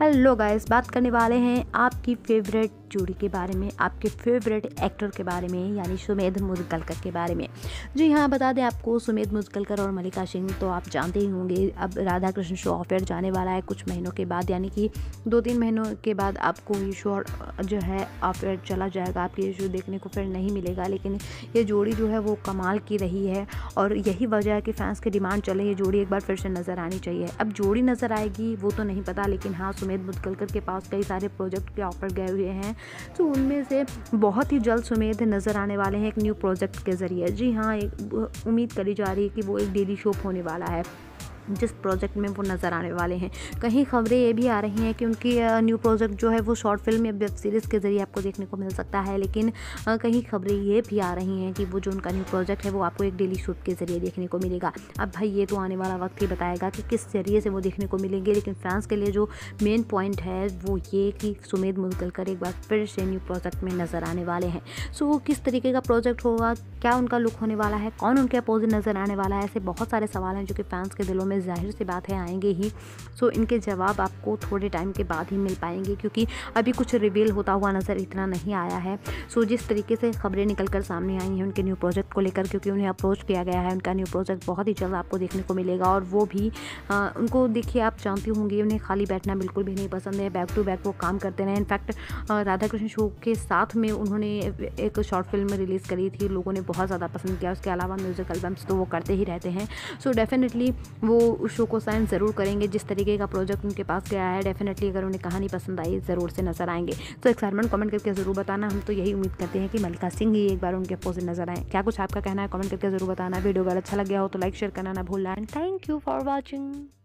Hello guys, बात करने वाले हैं आपकी फेवरेट जोड़ी के बारे में, आपके फेवरेट एक्टर के बारे में, यानी सुमेध मुदगलकर के बारे में। जी हाँ, बता दें आपको, सुमेध मुदगलकर और मल्लिका सिंह तो आप जानते ही होंगे। अब Radha Krishna show off air जाने वाला है कुछ महीनों के बाद, यानी कि 2-3 महीनों के बाद आपको ये शो जो है ऑफ एयर चला जाएगा। आपको ये शो देखने को फिर नहीं मिलेगा, लेकिन ये जोड़ी जो है वो कमाल की रही है और यही वजह है कि फैंस की डिमांड चले ये जोड़ी एक बार फिर से नज़र आनी चाहिए। अब जोड़ी नज़र आएगी वो तो नहीं पता, लेकिन हाँ, सुमेध मुदगलकर के पास कई सारे प्रोजेक्ट के ऑफर गए हुए हैं, तो उनमें से बहुत ही जल्द सुमेध नज़र आने वाले हैं एक न्यू प्रोजेक्ट के ज़रिए। जी हाँ, उम्मीद करी जा रही है कि वो एक डेली शो होने वाला है जिस प्रोजेक्ट में वो नज़र आने वाले हैं। कहीं खबरें ये भी आ रही हैं कि उनकी न्यू प्रोजेक्ट जो है वो शॉर्ट फिल्म या वेब सीरीज़ के ज़रिए आपको देखने को मिल सकता है, लेकिन कहीं खबरें ये भी आ रही हैं कि वो जो उनका न्यू प्रोजेक्ट है वो आपको एक डेली शूट के ज़रिए देखने को मिलेगा। अब भाई ये तो आने वाला वक्त ही बताएगा कि किस ज़रिए से वो देखने को मिलेंगे, लेकिन फैंस के लिए जो मेन पॉइंट है वो ये कि सुमेध मुदगलकर एक बार फिर से न्यू प्रोजेक्ट में नज़र आने वाले हैं। सो वो किस तरीके का प्रोजेक्ट होगा, क्या उनका लुक होने वाला है, कौन उनके अपोजिट नज़र आने वाला है, ऐसे बहुत सारे सवाल हैं जो कि फैंस के दिलों में जाहिर सी बात है आएंगे ही। सो इनके जवाब आपको थोड़े टाइम के बाद ही मिल पाएंगे, क्योंकि अभी कुछ रिवील होता हुआ नज़र इतना नहीं आया है। सो जिस तरीके से खबरें निकल कर सामने आई हैं उनके न्यू प्रोजेक्ट को लेकर, क्योंकि उन्हें अप्रोच किया गया है, उनका न्यू प्रोजेक्ट बहुत ही जल्द आपको देखने को मिलेगा। और वो भी उनको देखिए, आप जानती होंगी उन्हें खाली बैठना बिल्कुल भी नहीं पसंद है, बैक टू बैक वो काम करते रहे। इनफैक्ट राधा कृष्ण शो के साथ में उन्होंने एक शॉर्ट फिल्म रिलीज़ करी थी, लोगों ने बहुत ज़्यादा पसंद किया। उसके अलावा म्यूज़िक एल्बम्स तो वो करते ही रहते हैं। सो डेफिनेटली वो उस शो को साइन ज़रूर करेंगे। जिस तरीके का प्रोजेक्ट उनके पास गया है, डेफिनेटली अगर उन्हें कहानी पसंद आई ज़रूर से नज़र आएंगे। तो एक्साइटमेंट कमेंट करके ज़रूर बताना। हम तो यही उम्मीद करते हैं कि मल्लिका सिंह ही एक बार उनके अपोजिट नज़र आए। क्या कुछ आपका कहना है कमेंट करके ज़रूर बताना। वीडियो अगर अच्छा लग गया हो तो लाइक शेयर करना ना भूलना। And thank you for watching.